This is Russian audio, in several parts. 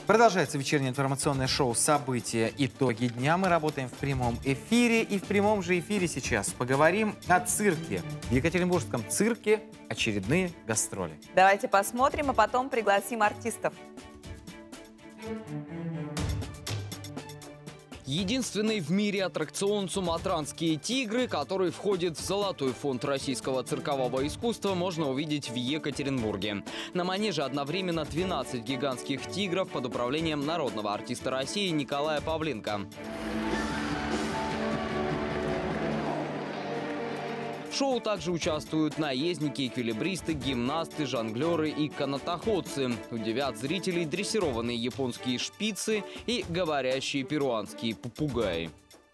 Продолжается вечернее информационное шоу «События. Итоги дня». Мы работаем в прямом эфире. И в прямом же эфире сейчас поговорим о цирке. В Екатеринбургском цирке очередные гастроли. Давайте посмотрим, а потом пригласим артистов. Единственный в мире аттракцион «Суматранские тигры», который входит в золотой фонд российского циркового искусства, можно увидеть в Екатеринбурге. На манеже одновременно 12 гигантских тигров под управлением народного артиста России Николая Павленко. В шоу также участвуют наездники, эквилибристы, гимнасты, жонглеры и канатоходцы. Удивят зрителей дрессированные японские шпицы и говорящие перуанские попугаи.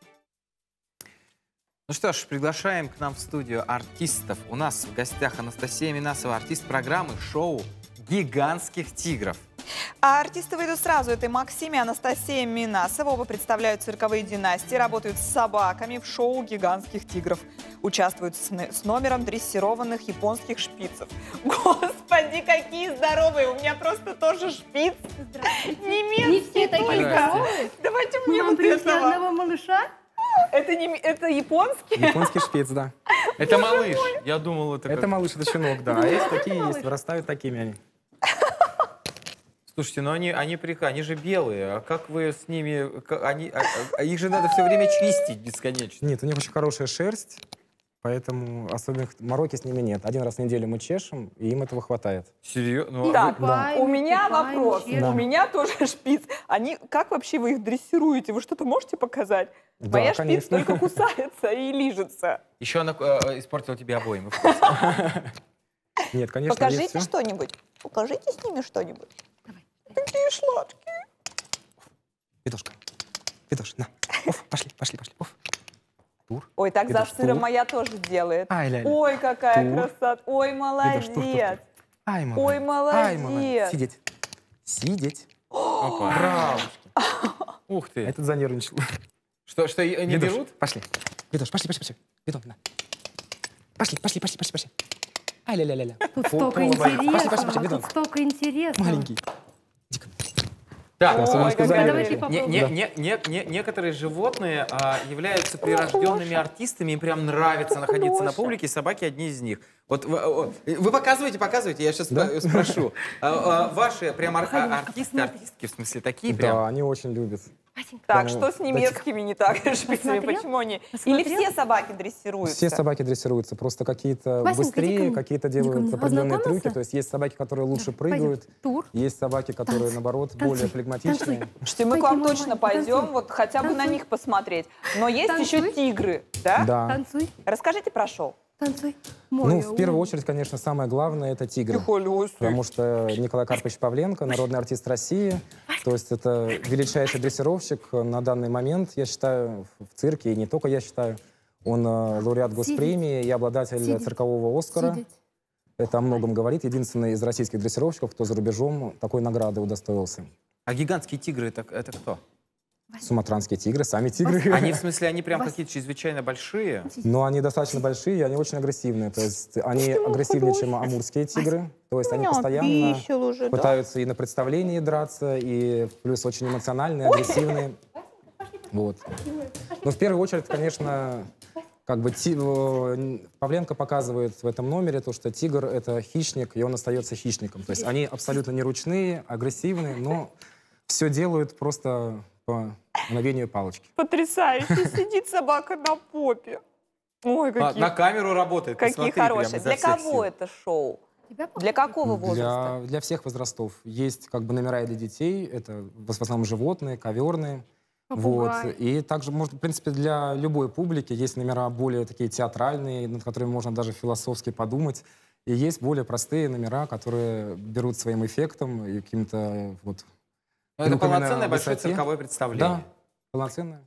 Ну что ж, приглашаем к нам в студию артистов. У нас в гостях Анастасия Минасова, артист программы шоу «Гигантских тигров». А артисты выйдут сразу. Это Максим и Анастасия Минасова. Оба представляют цирковые династии, работают с собаками в шоу «Гигантских тигров». Участвуют с номером дрессированных японских шпицев. Господи, какие здоровые! У меня просто тоже шпиц. Немецкий только. Давайте мне вот этого. Одного малыша? Это японский? Японский шпиц, да. Это малыш. Я думал, Это малыш, это щенок, да. А есть такие, есть, вырастают такими они. Слушайте, ну они же белые. А как вы с ними... Их же надо все время чистить бесконечно. Нет, у них очень хорошая шерсть, поэтому особенных мороки с ними нет. Один раз в неделю мы чешем, и им этого хватает. Серьезно? Так, Да. у меня вопрос. Да. У меня тоже шпиц. Как вообще вы их дрессируете? Вы что-то можете показать? Да, Моя шпиц конечно. только кусается и лижется. Еще она испортила тебе обои. Нет, конечно, есть Покажите всё. что-нибудь. Покажите с ними что-нибудь. Какие сладкие. Петушка, Петуш, на. Оф, пошли. Оф. Тур. Ой, так Петуш, за сыром тур. моя тоже делает. Ай, ля-ля. Ой, какая Тур. красота. Ой, Петуш, тур. молодец. Ай, молодец. Ой, молодец. Сидеть. Сидеть. Опа. Браво. Ух ты. Этот занервничал. Что, не Петуш, берут? Пошли. Петуш, пошли. Петуш, на. Пошли. Ай, ля-ля-ля-ля. Тут столько Пошли, интересного, Бидон. тут столько интересного. Маленький. Так, Особенно, Ой, что какая занервничал. Давайте некоторые животные являются прирожденными артистами, им прям нравится находиться на публике, собаки одни из них. Вот вы показываете, я сейчас спрошу. Ваши прям артистки, в смысле, такие прям? Да, они очень любят. Так, Прямо что с немецкими не так? Шпицами, Посмотрел? почему они? Посмотрел? Или все собаки дрессируются? Все собаки дрессируются, просто какие-то Васенька, быстрее, иди ко мне. какие-то Иди ко делают мне. определенные Ознакомился? трюки. То есть есть собаки, которые лучше Пойдем. прыгают, Тур. есть собаки, которые, Танцуй. наоборот, Танцуй. более флегматичные. Танцуй. Слушайте, мы к вам Пойди, точно мама, пойдем, танцуй. вот хотя бы на Танцуй. них посмотреть. Но есть еще Танцуй. тигры, да? Да. Танцуй, Расскажите про шоу. танцуй. Ну, в первую очередь, конечно, самое главное — это тигры. Потому что Николай Карпович Павленко, народный артист России, то есть это величайший дрессировщик на данный момент, я считаю, в цирке, и не только я считаю. Он лауреат госпремии и обладатель Сидеть. циркового Оскара. Сидеть. Это о многом говорит. Единственный из российских дрессировщиков, кто за рубежом такой награды удостоился. А гигантские тигры это кто? Суматранские тигры, сами тигры. Они, в смысле, они прям какие-то чрезвычайно большие? Но они достаточно большие, и они очень агрессивные. То есть они агрессивнее, чем амурские тигры. То есть они постоянно пытаются и на представлении драться, и плюс очень эмоциональные, агрессивные. Вот. Но в первую очередь, конечно, как бы Павленко показывает в этом номере то, что тигр — это хищник, и он остается хищником. То есть они абсолютно не ручные, агрессивные, но все делают просто по мгновению палочки. Потрясающе. Сидит собака на попе. Ой, какие, На камеру работает. какие посмотри, прям хорошие. изо Для всех кого сил. это шоу? Тебя Для какого возраста? Для всех возрастов. Есть как бы номера и для детей, это в основном животные, коверные. Вот. Попугай. И также, может, в принципе, для любой публики есть номера более такие театральные, над которыми можно даже философски подумать. И есть более простые номера, которые берут своим эффектом и каким-то вот... Ну, это трюками на полноценное большое высоте. цирковое представление. Да, полноценное.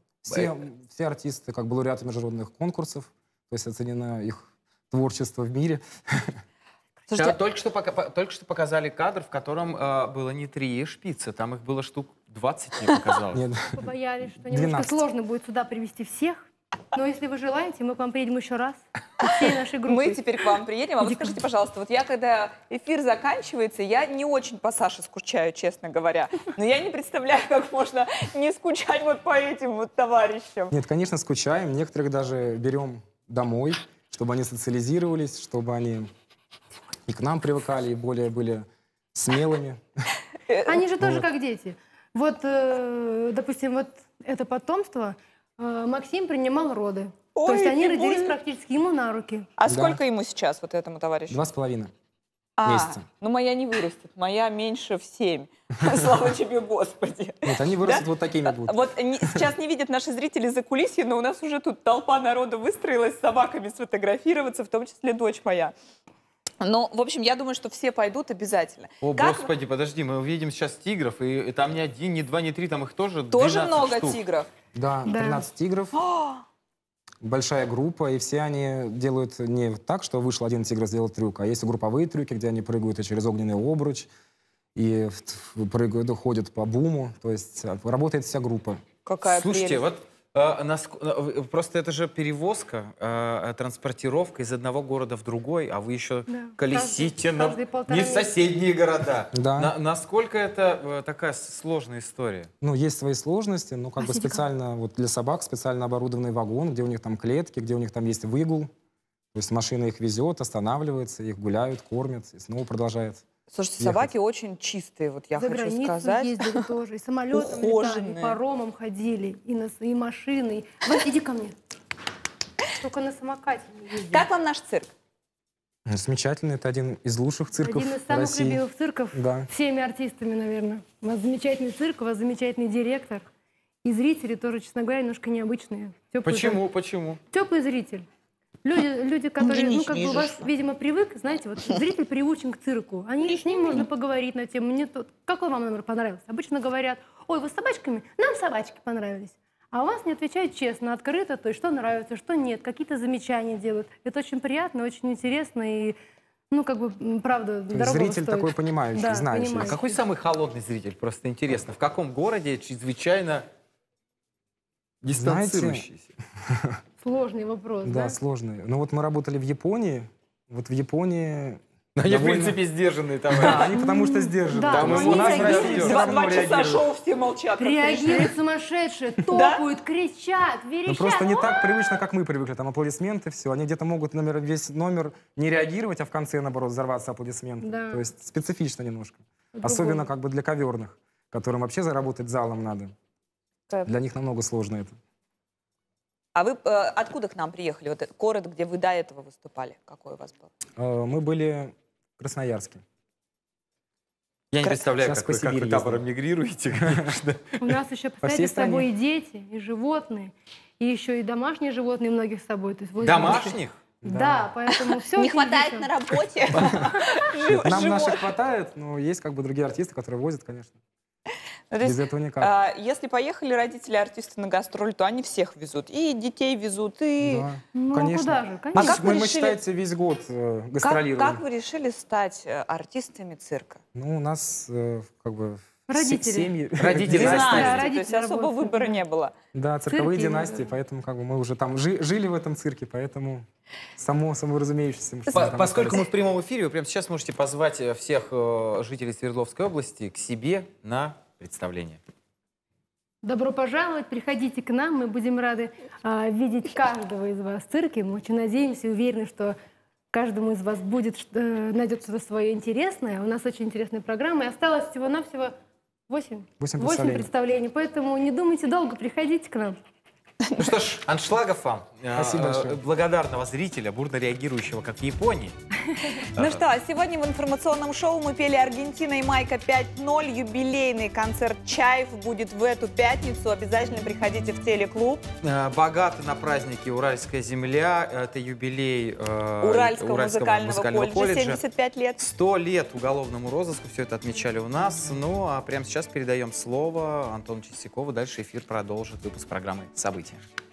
Все артисты как бы лауреаты международных конкурсов, то есть оценено их творчество в мире. Слушайте, Только что показали кадр, в котором было не 3 шпицы, там их было штук 20, мне показалось. Нет. Побоялись, что немножко 12. сложно будет сюда привести всех. Но если вы желаете, мы к вам приедем еще раз. Всей нашей группой. Мы теперь к вам приедем. А вот скажите, пожалуйста, вот я, когда эфир заканчивается, я не очень по Саше скучаю, честно говоря. Но я не представляю, как можно не скучать вот по этим вот товарищам. Нет, конечно, скучаем. Некоторых даже берем домой, чтобы они социализировались, чтобы они и к нам привыкали, и более были смелыми. Они же тоже как дети. Вот, допустим, вот это потомство, Максим принимал роды. Ой, то есть они не родились больно. практически ему на руки. А Да. сколько ему сейчас, вот этому товарищу? 2,5 месяца. Ну моя не вырастет, моя меньше в 7. Слава тебе, Господи. Нет, они вырастут вот такими будут. Вот сейчас не видят наши зрители за кулисье, но у нас уже тут толпа народу выстроилась с собаками сфотографироваться, в том числе дочь моя. Но, в общем, я думаю, что все пойдут обязательно. О, Как- Господи, подожди, мы увидим сейчас тигров, и там не один, не два, не три, там их тоже Тоже 12 много штук. тигров. Да, Да. 13 тигров. Большая группа, и все они делают не так, что вышел один тигр, сделал трюк, а есть групповые трюки, где они прыгают и через огненный обруч, и прыгают, ходят по буму, то есть работает вся группа. Какая Слушайте, прелесть. вот просто это же перевозка, транспортировка из одного города в другой, а вы еще Да. колесите Каждые полтора не в месяца. соседние города. Да. Насколько это такая сложная история? Ну, есть свои сложности, но как бы Спасибо. специально вот для собак специально оборудованный вагон, где у них там клетки, где у них там есть выгул. То есть машина их везет, останавливается, их гуляют, кормят и снова продолжает. Слушайте, ехать. собаки очень чистые, вот я За хочу границу сказать. ездили тоже, и самолетом летали, Ухоженные. и паромом ходили, и машиной. Вот, иди ко мне. Только на самокате не ездили. Как вам наш цирк? Ну, замечательно, это один из лучших цирков Один из самых России. любимых цирков Да. всеми артистами, наверное. У вас замечательный цирк, у вас замечательный директор. И зрители тоже, честно говоря, немножко необычные. Почему? Теплый зритель. Люди, которые, ну, как бы у вас, что. видимо, привык, знаете, вот зритель приучен к цирку. С ним можно поговорить на тему. Какой вам номер понравился? Обычно говорят, ой, вы с собачками? Нам собачки понравились. А у вас не отвечают честно, открыто, то есть что нравится, что нет, какие-то замечания делают. Это очень приятно, очень интересно и, ну, как бы, правда, То есть дорого зритель стоит. такой понимающий, Да, знающий. А понимающий. какой самый холодный зритель? Просто интересно. В каком городе чрезвычайно дистанцирующийся? Сложный вопрос, Да, да? сложный. Но вот мы работали в Японии. Вот в Японии... Они, в довольно- принципе, сдержанные Да, товарищи. они потому что сдержаны. Да, Там но у они нас в реагируют. России все Два равно часа реагируют. шоу, все молчат. как Реагируют сумасшедшие, топают, кричат, Ну, верещат. просто не так привычно, как мы привыкли. Там аплодисменты, все. Они где-то могут весь номер не реагировать, а в конце, наоборот, взорваться аплодисменты. Да. То есть специфично немножко. По-другому. Особенно как бы для коверных, которым вообще заработать залом надо. Так. Для них намного сложно это. А вы откуда к нам приехали? Вот этот город, где вы до этого выступали, какой у вас был? Мы были в Красноярске. Я не представляю, Сейчас как вы по Сибири табором ездим. мигрируете, конечно. У нас еще, всей представляете, с стране. собой и дети, и животные, и еще и домашние животные многих с собой. То есть возле Домашних? Да, поэтому все. Не хватает на работе. Нам наших Живот. хватает, но есть как бы другие артисты, которые возят, конечно. Ну, то есть, Без этого никак. если поехали родители артисты на гастроль, то они всех везут. И детей везут, и... Да, Ну, конечно. куда же? А Конечно. как вы мы, решили- считайте, весь год Как, гастролируем. как вы решили стать артистами цирка? Ну, у нас как бы Родители. семьи. Родители. Династии, Да, то есть родители особо работают, выбора да. не было. Да, цирковые Цирки, династии, поэтому как бы мы уже там жили в этом цирке, поэтому само разумеющееся. что мы там Поскольку мы остались. в прямом эфире, вы прямо сейчас можете позвать всех жителей Свердловской области к себе на представление. Добро пожаловать, приходите к нам, мы будем рады видеть каждого из вас в цирке. Мы очень надеемся и уверены, что каждому из вас найдет что-то свое интересное. У нас очень интересная программа, и осталось всего-навсего 8 представлений. представлений. Поэтому не думайте долго, приходите к нам. Ну что ж, аншлагов вам. Спасибо большое. Благодарного зрителя, бурно реагирующего, как в Японии. Ну что, сегодня в информационном шоу мы пели «Аргентина и Майка 5.0». Юбилейный концерт «Чайф» будет в эту пятницу. Обязательно приходите в телеклуб. Богато на празднике «Уральская земля». Это юбилей Уральского музыкального колледжа. 75 лет. 100 лет уголовному розыску. Все это отмечали у нас. Ну, а прямо сейчас передаем слово Антону Чистякову. Дальше эфир продолжит выпуск программы «События».